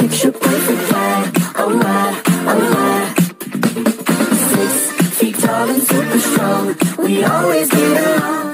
picture perfect life. Alright, alright. 6 feet tall and super strong, we always get along.